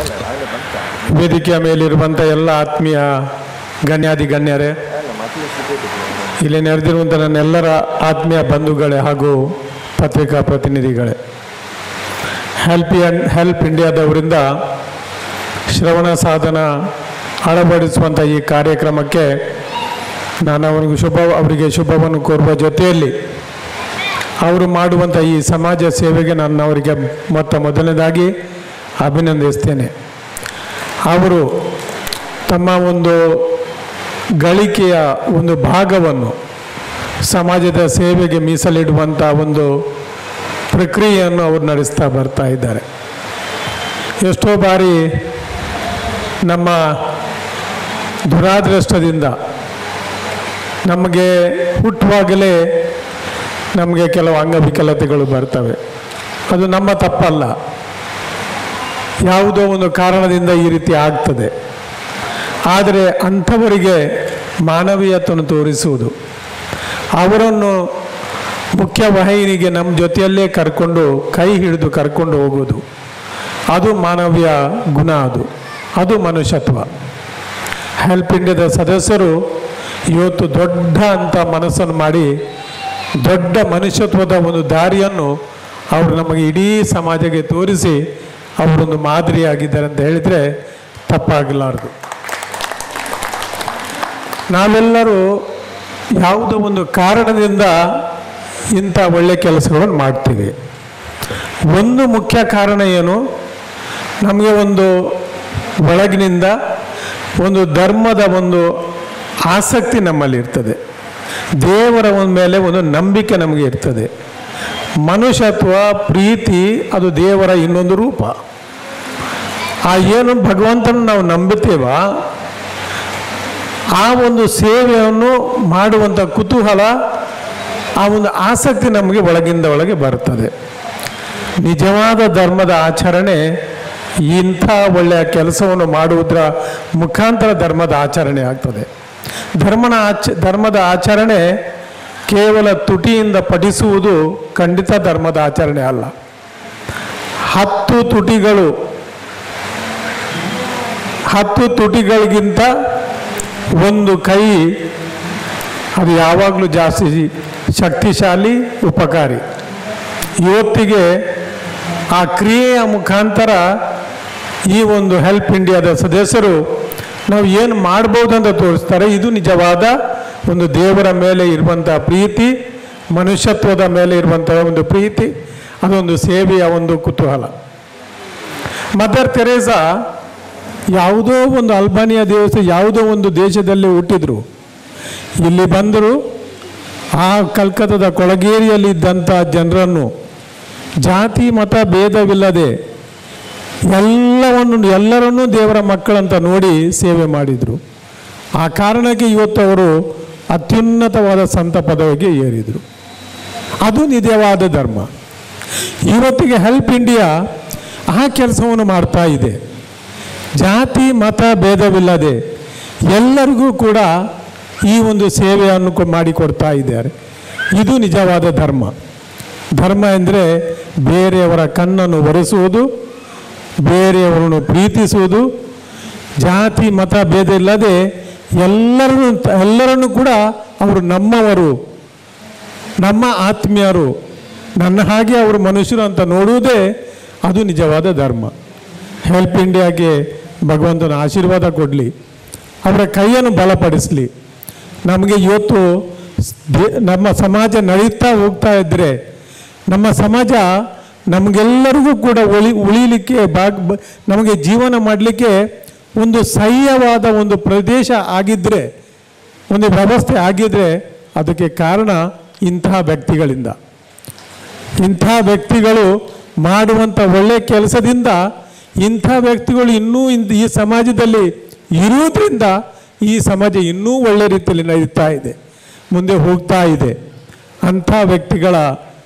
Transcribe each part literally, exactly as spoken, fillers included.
ವೇದಿಕೆಯ ಮೇಲಿರುವಂಥ ಎಲ್ಲ ಆತ್ಮೀಯ ಗಣ್ಯಾದಿ ಗಣ್ಯರೇ, ಇಲ್ಲಿ ನೆರೆದಿರುವಂಥ ನನ್ನೆಲ್ಲರ ಆತ್ಮೀಯ ಬಂಧುಗಳೇ ಹಾಗೂ ಪತ್ರಿಕಾ ಪ್ರತಿನಿಧಿಗಳೇ, ಹೆಲ್ಪ್ ಹೆಲ್ಪ್ ಇಂಡಿಯಾದವರಿಂದ ಶ್ರವಣ ಸಾಧನ ಅಳವಡಿಸುವಂಥ ಈ ಕಾರ್ಯಕ್ರಮಕ್ಕೆ ನಾನು ಅವರಿಗೆ ಶುಭ ಅವರಿಗೆ ಶುಭವನ್ನು ಕೋರುವ ಜೊತೆಯಲ್ಲಿ ಅವರು ಮಾಡುವಂಥ ಈ ಸಮಾಜ ಸೇವೆಗೆ ನಾನು ಅವರಿಗೆ ಮೊತ್ತ ಮೊದಲನೇದಾಗಿ ಅಭಿನಂದಿಸ್ತೇನೆ. ಅವರು ತಮ್ಮ ಒಂದು ಗಳಿಕೆಯ ಒಂದು ಭಾಗವನ್ನು ಸಮಾಜದ ಸೇವೆಗೆ ಮೀಸಲಿಡುವಂಥ ಒಂದು ಪ್ರಕ್ರಿಯೆಯನ್ನು ಅವರು ನಡೆಸ್ತಾ ಬರ್ತಾ ಇದ್ದಾರೆ. ಎಷ್ಟೋ ಬಾರಿ ನಮ್ಮ ದುರಾದೃಷ್ಟದಿಂದ ನಮಗೆ ಹುಟ್ಟುವಾಗಲೇ ನಮಗೆ ಕೆಲವು ಅಂಗವಿಕಲತೆಗಳು ಬರ್ತವೆ. ಅದು ನಮ್ಮ ತಪ್ಪಲ್ಲ, ಯಾವುದೋ ಒಂದು ಕಾರಣದಿಂದ ಈ ರೀತಿ ಆಗ್ತದೆ. ಆದರೆ ಅಂಥವರಿಗೆ ಮಾನವೀಯತೆಯನ್ನು ತೋರಿಸುವುದು, ಅವರನ್ನು ಮುಖ್ಯವಾಹಿನಿಗೆ ನಮ್ಮ ಜೊತೆಯಲ್ಲೇ ಕರ್ಕೊಂಡು ಕೈ ಹಿಡಿದು ಕರ್ಕೊಂಡು ಹೋಗೋದು, ಅದು ಮಾನವೀಯ ಗುಣ, ಅದು ಅದು ಮನುಷ್ಯತ್ವ. ಹೆಲ್ಪ್ ಇಂಡಿಯಾದ ಸದಸ್ಯರು ಇವತ್ತು ದೊಡ್ಡ ಅಂತ ಮನಸ್ಸನ್ನು ಮಾಡಿ ದೊಡ್ಡ ಮನುಷ್ಯತ್ವದ ಒಂದು ದಾರಿಯನ್ನು ಅವರು ನಮಗೆ ಇಡೀ ಸಮಾಜಕ್ಕೆ ತೋರಿಸಿ ಅವರೊಂದು ಮಾದರಿಯಾಗಿದ್ದಾರೆ ಅಂತ ಹೇಳಿದರೆ ತಪ್ಪಾಗಲಾರದು. ನಾವೆಲ್ಲರೂ ಯಾವುದೋ ಒಂದು ಕಾರಣದಿಂದ ಇಂಥ ಒಳ್ಳೆಯ ಕೆಲಸಗಳನ್ನು ಮಾಡ್ತೀವಿ. ಒಂದು ಮುಖ್ಯ ಕಾರಣ ಏನು, ನಮಗೆ ಒಂದು ಒಳಗಿನಿಂದ ಒಂದು ಧರ್ಮದ ಒಂದು ಆಸಕ್ತಿ ನಮ್ಮಲ್ಲಿ ಇರ್ತದೆ, ದೇವರ ಒಂದು ಮೇಲೆ ಒಂದು ನಂಬಿಕೆ ನಮಗೆ ಇರ್ತದೆ. ಮನುಷ್ಯತ್ವ, ಪ್ರೀತಿ ಅದು ದೇವರ ಇನ್ನೊಂದು ರೂಪ. ಆ ಏನು ಭಗವಂತನ ನಾವು ನಂಬುತ್ತೇವ, ಆ ಒಂದು ಸೇವೆಯನ್ನು ಮಾಡುವಂಥ ಕುತೂಹಲ, ಆ ಒಂದು ಆಸಕ್ತಿ ನಮಗೆ ಒಳಗಿಂದ ಒಳಗೆ ಬರ್ತದೆ. ನಿಜವಾದ ಧರ್ಮದ ಆಚರಣೆ ಇಂಥ ಒಳ್ಳೆಯ ಕೆಲಸವನ್ನು ಮಾಡುವುದರ ಮುಖಾಂತರ ಧರ್ಮದ ಆಚರಣೆ ಆಗ್ತದೆ. ಧರ್ಮನ ಆಚ ಧರ್ಮದ ಆಚರಣೆ ಕೇವಲ ತುಟಿಯಿಂದ ಪಠಿಸುವುದು ಖಂಡಿತ ಧರ್ಮದ ಆಚರಣೆ ಅಲ್ಲ. ಹತ್ತು ತುಟಿಗಳು ಹತ್ತು ತುಟಿಗಳಿಗಿಂತ ಒಂದು ಕೈ ಅದು ಯಾವಾಗಲೂ ಜಾಸ್ತಿ ಶಕ್ತಿಶಾಲಿ, ಉಪಕಾರಿ. ಇವತ್ತಿಗೆ ಆ ಕ್ರಿಯೆಯ ಮುಖಾಂತರ ಈ ಒಂದು ಹೆಲ್ಪ್ ಇಂಡಿಯಾದ ಸದಸ್ಯರು ನಾವು ಏನು ಮಾಡ್ಬೋದು ಅಂತ ತೋರಿಸ್ತಾರೆ. ಇದು ನಿಜವಾದ ಒಂದು ದೇವರ ಮೇಲೆ ಇರುವಂಥ ಪ್ರೀತಿ, ಮನುಷ್ಯತ್ವದ ಮೇಲೆ ಇರುವಂಥ ಒಂದು ಪ್ರೀತಿ, ಅದೊಂದು ಸೇವೆಯ ಒಂದು ಕುತೂಹಲ. ಮದರ್ ತೆರೇಸಾ ಯಾವುದೋ ಒಂದು ಅಲ್ಬಾನಿಯಾ ದೇಶ ಯಾವುದೋ ಒಂದು ದೇಶದಲ್ಲಿ ಹುಟ್ಟಿದ್ರು, ಇಲ್ಲಿ ಬಂದರು. ಆ ಕಲ್ಕತ್ತಾದ ಕೊಳಗೇರಿಯಲ್ಲಿ ಇದ್ದಂಥ ಜನರನ್ನು ಜಾತಿ ಮತ ಭೇದವಿಲ್ಲದೆ ಎಲ್ಲವನ್ನು ಎಲ್ಲರನ್ನೂ ದೇವರ ಮಕ್ಕಳಂತ ನೋಡಿ ಸೇವೆ ಮಾಡಿದರು. ಆ ಕಾರಣಕ್ಕೆ ಇವತ್ತು ಅವರು ಅತ್ಯುನ್ನತವಾದ ಸಂತ ಪದವಿಗೆ ಏರಿದರು. ಅದು ನಿಜವಾದ ಧರ್ಮ. ಇವತ್ತಿಗೆ ಹೆಲ್ಪ್ ಇಂಡಿಯಾ ಆ ಕೆಲಸವನ್ನು ಮಾಡ್ತಾ ಇದೆ. ಜಾತಿ ಮತ ಭೇದವಿಲ್ಲದೆ ಎಲ್ಲರಿಗೂ ಕೂಡ ಈ ಒಂದು ಸೇವೆಯನ್ನು ಮಾಡಿಕೊಡ್ತಾ ಇದ್ದಾರೆ. ಇದು ನಿಜವಾದ ಧರ್ಮ. ಧರ್ಮ ಎಂದರೆ ಬೇರೆಯವರ ಕಣ್ಣನ್ನು ಒರೆಸುವುದು, ಬೇರೆಯವರನ್ನು ಪ್ರೀತಿಸುವುದು, ಜಾತಿ ಮತ ಭೇದ ಇಲ್ಲದೆ ಎಲ್ಲರನ್ನು ಎಲ್ಲರನ್ನು ಕೂಡ ಅವರು ನಮ್ಮವರು, ನಮ್ಮ ಆತ್ಮೀಯರು, ನನ್ನ ಹಾಗೆ ಅವರು ಮನುಷ್ಯರು ಅಂತ ನೋಡುವುದೇ ಅದು ನಿಜವಾದ ಧರ್ಮ. ಹೆಲ್ಪ್ ಇಂಡಿಯಾಗೆ ಭಗವಂತನ ಆಶೀರ್ವಾದ ಕೊಡಲಿ, ಅವರ ಕೈಯನ್ನು ಬಲಪಡಿಸಲಿ. ನಮಗೆ ಇವತ್ತು ನಮ್ಮ ಸಮಾಜ ನಡೀತಾ ಹೋಗ್ತಾ ಇದ್ದರೆ ನಮ್ಮ ಸಮಾಜ ನಮಗೆಲ್ಲರಿಗೂ ಕೂಡ ಉಳಿ ಉಳಿಲಿಕ್ಕೆ ಭಾಗ ನಮಗೆ ಜೀವನ ಮಾಡಲಿಕ್ಕೆ ಒಂದು ಸಹ್ಯವಾದ ಒಂದು ಪ್ರದೇಶ ಆಗಿದ್ದರೆ, ಒಂದು ವ್ಯವಸ್ಥೆ ಆಗಿದ್ದರೆ ಅದಕ್ಕೆ ಕಾರಣ ಇಂತಹ ವ್ಯಕ್ತಿಗಳಿಂದ. ಇಂಥ ವ್ಯಕ್ತಿಗಳು ಮಾಡುವಂಥ ಒಳ್ಳೆಯ ಕೆಲಸದಿಂದ ಇಂಥ ವ್ಯಕ್ತಿಗಳು ಇನ್ನೂ ಈ ಸಮಾಜದಲ್ಲಿ ಇರುವುದರಿಂದ ಈ ಸಮಾಜ ಇನ್ನೂ ಒಳ್ಳೆ ರೀತಿಯಲ್ಲಿ ನಡೀತಾ ಇದೆ, ಮುಂದೆ ಹೋಗ್ತಾ ಇದೆ. ಅಂಥ ವ್ಯಕ್ತಿಗಳ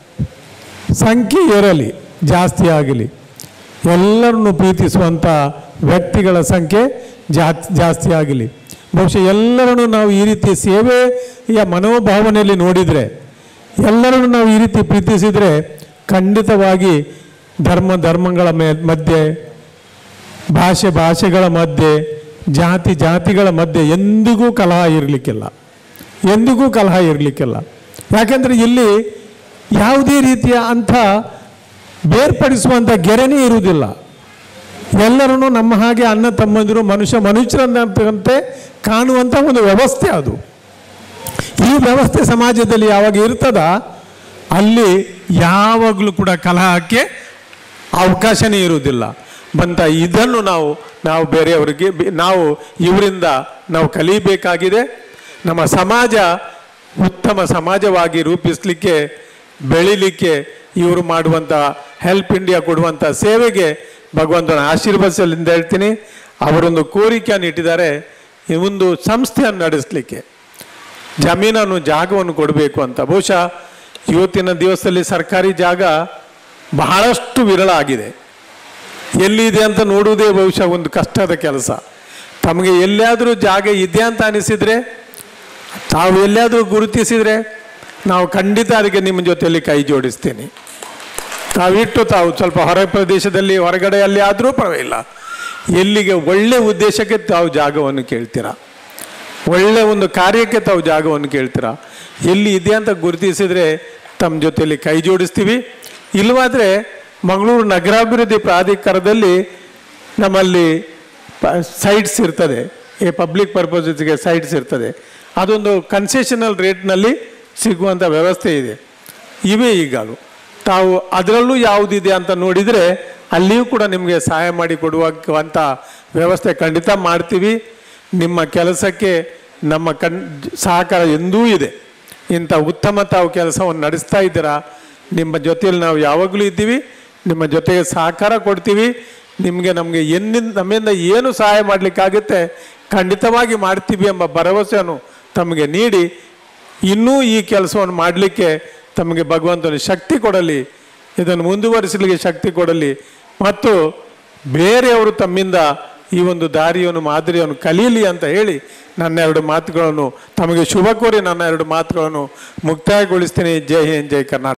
ಸಂಖ್ಯೆ ಇರಲಿ, ಜಾಸ್ತಿ ಆಗಲಿ, ಎಲ್ಲರನ್ನು ಪ್ರೀತಿಸುವಂಥ ವ್ಯಕ್ತಿಗಳ ಸಂಖ್ಯೆ ಜಾಸ್ತಿ ಜಾಸ್ತಿ ಆಗಲಿ. ಬಹುಶಃ ಎಲ್ಲರನ್ನು ನಾವು ಈ ರೀತಿ ಸೇವೆಯ ಮನೋಭಾವನೆಯಲ್ಲಿ ನೋಡಿದರೆ, ಎಲ್ಲರನ್ನು ನಾವು ಈ ರೀತಿ ಪ್ರೀತಿಸಿದರೆ ಖಂಡಿತವಾಗಿ ಧರ್ಮ ಧರ್ಮಗಳ ಮೇ ಮಧ್ಯೆ ಭಾಷೆ ಭಾಷೆಗಳ ಮಧ್ಯೆ, ಜಾತಿ ಜಾತಿಗಳ ಮಧ್ಯೆ ಎಂದಿಗೂ ಕಲಹ ಇರಲಿಕ್ಕಿಲ್ಲ, ಎಂದಿಗೂ ಕಲಹ ಇರಲಿಕ್ಕಿಲ್ಲ. ಯಾಕೆಂದರೆ ಇಲ್ಲಿ ಯಾವುದೇ ರೀತಿಯ ಅಂಥ ಬೇರ್ಪಡಿಸುವಂಥ ಗೆರೆನೇ ಇರುವುದಿಲ್ಲ. ಎಲ್ಲರನ್ನೂ ನಮ್ಮ ಹಾಗೆ ಅಣ್ಣ ತಮ್ಮಂದಿರು, ಮನುಷ್ಯ ಮನುಷ್ಯರಂತೆ ಕಾಣುವಂಥ ಒಂದು ವ್ಯವಸ್ಥೆ ಅದು. ಈ ವ್ಯವಸ್ಥೆ ಸಮಾಜದಲ್ಲಿ ಯಾವಾಗ ಇರ್ತದ ಅಲ್ಲಿ ಯಾವಾಗಲೂ ಕೂಡ ಕಲಹಕ್ಕೆ ಅವಕಾಶನೇ ಇರುವುದಿಲ್ಲ. ಬಂತ ಇದನ್ನು ನಾವು ನಾವು ಬೇರೆಯವರಿಗೆ ನಾವು ಇವರಿಂದ ನಾವು ಕಲಿಬೇಕಾಗಿದೆ. ನಮ್ಮ ಸಮಾಜ ಉತ್ತಮ ಸಮಾಜವಾಗಿ ರೂಪಿಸಲಿಕ್ಕೆ, ಬೆಳಿಲಿಕ್ಕೆ ಇವರು ಮಾಡುವಂಥ ಹೆಲ್ಪ್ ಇಂಡಿಯಾ ಕೊಡುವಂಥ ಸೇವೆಗೆ ಭಗವಂತನ ಆಶೀರ್ವದಿಸಲಿಂದ ಹೇಳ್ತೀನಿ. ಅವರೊಂದು ಕೋರಿಕೆಯನ್ನು ಇಟ್ಟಿದ್ದಾರೆ, ಈ ಒಂದು ಸಂಸ್ಥೆಯನ್ನು ನಡೆಸಲಿಕ್ಕೆ ಜಮೀನನ್ನು ಜಾಗವನ್ನು ಕೊಡಬೇಕು ಅಂತ. ಬಹುಶಃ ಇವತ್ತಿನ ದಿವಸದಲ್ಲಿ ಸರ್ಕಾರಿ ಜಾಗ ಬಹಳಷ್ಟು ವಿರಳ ಆಗಿದೆ. ಎಲ್ಲಿದೆ ಅಂತ ನೋಡುವುದೇ ಬಹುಶಃ ಒಂದು ಕಷ್ಟದ ಕೆಲಸ. ತಮಗೆ ಎಲ್ಲಿಯಾದರೂ ಜಾಗ ಇದೆ ಅಂತ ಅನಿಸಿದರೆ, ತಾವು ಎಲ್ಲಿಯಾದರೂ ಗುರುತಿಸಿದರೆ ನಾವು ಖಂಡಿತ ಅದಕ್ಕೆ ನಿಮ್ಮ ಜೊತೆಯಲ್ಲಿ ಕೈ ಜೋಡಿಸ್ತೀನಿ. ತಾವಿಟ್ಟು ತಾವು ಸ್ವಲ್ಪ ಹೊರ ಪ್ರದೇಶದಲ್ಲಿ ಹೊರಗಡೆಯಲ್ಲಿ ಆದರೂ ಪರವಾಗಿಲ್ಲ, ಎಲ್ಲಿಗೆ ಒಳ್ಳೆ ಉದ್ದೇಶಕ್ಕೆ ತಾವು ಜಾಗವನ್ನು ಕೇಳ್ತೀರಾ, ಒಳ್ಳೆ ಒಂದು ಕಾರ್ಯಕ್ಕೆ ತಾವು ಜಾಗವನ್ನು ಕೇಳ್ತೀರಾ, ಎಲ್ಲಿ ಇದೆ ಅಂತ ಗುರುತಿಸಿದರೆ ತಮ್ಮ ಜೊತೆಯಲ್ಲಿ ಕೈ ಜೋಡಿಸ್ತೀವಿ. ಇಲ್ಲವಾದರೆ ಮಂಗಳೂರು ನಗರಾಭಿವೃದ್ಧಿ ಪ್ರಾಧಿಕಾರದಲ್ಲಿ ನಮ್ಮಲ್ಲಿ ಪ ಸೈಟ್ಸ್ ಇರ್ತದೆ, ಈ ಪಬ್ಲಿಕ್ ಪರ್ಪಸ್ಗೆ ಸೈಟ್ಸ್ ಇರ್ತದೆ. ಅದೊಂದು ಕನ್ಸೆಷನಲ್ ರೇಟ್ನಲ್ಲಿ ಸಿಗುವಂಥ ವ್ಯವಸ್ಥೆ ಇದೆ. ಇವೇ ಈಗಲೂ ತಾವು ಅದರಲ್ಲೂ ಯಾವುದಿದೆ ಅಂತ ನೋಡಿದರೆ ಅಲ್ಲಿಯೂ ಕೂಡ ನಿಮಗೆ ಸಹಾಯ ಮಾಡಿ ಕೊಡುವಂಥ ವ್ಯವಸ್ಥೆ ಖಂಡಿತ ಮಾಡ್ತೀವಿ. ನಿಮ್ಮ ಕೆಲಸಕ್ಕೆ ನಮ್ಮ ಕಣ್ ಸಹಕಾರ ಎಂದೂ ಇದೆ. ಇಂಥ ಉತ್ತಮ ತಾವು ಕೆಲಸವನ್ನು ನಡೆಸ್ತಾ ಇದ್ದೀರಾ. ನಿಮ್ಮ ಜೊತೆಯಲ್ಲಿ ನಾವು ಯಾವಾಗಲೂ ಇದ್ದೀವಿ, ನಿಮ್ಮ ಜೊತೆಗೆ ಸಹಕಾರ ಕೊಡ್ತೀವಿ. ನಿಮಗೆ ನಮಗೆ ಎನ್ನಿಂದ ನಮ್ಮಿಂದ ಏನು ಸಹಾಯ ಮಾಡಲಿಕ್ಕಾಗುತ್ತೆ ಖಂಡಿತವಾಗಿ ಮಾಡ್ತೀವಿ ಎಂಬ ಭರವಸೆಯನ್ನು ತಮಗೆ ನೀಡಿ, ಇನ್ನೂ ಈ ಕೆಲಸವನ್ನು ಮಾಡಲಿಕ್ಕೆ ತಮಗೆ ಭಗವಂತನ ಶಕ್ತಿ ಕೊಡಲಿ, ಇದನ್ನು ಮುಂದುವರಿಸಲಿಕ್ಕೆ ಶಕ್ತಿ ಕೊಡಲಿ, ಮತ್ತು ಬೇರೆಯವರು ತಮ್ಮಿಂದ ಈ ಒಂದು ದಾರಿಯನ್ನು ಮಾದರಿಯನ್ನು ಕಲೀಲಿ ಅಂತ ಹೇಳಿ ನನ್ನ ಎರಡು ಮಾತುಗಳನ್ನು ತಮಗೆ ಶುಭ ಕೋರಿ ನನ್ನ ಎರಡು ಮಾತುಗಳನ್ನು ಮುಕ್ತಾಯಗೊಳಿಸ್ತೀನಿ. ಜೈ ಹಿಂದ್, ಜೈ ಕರ್ನಾಟಕ.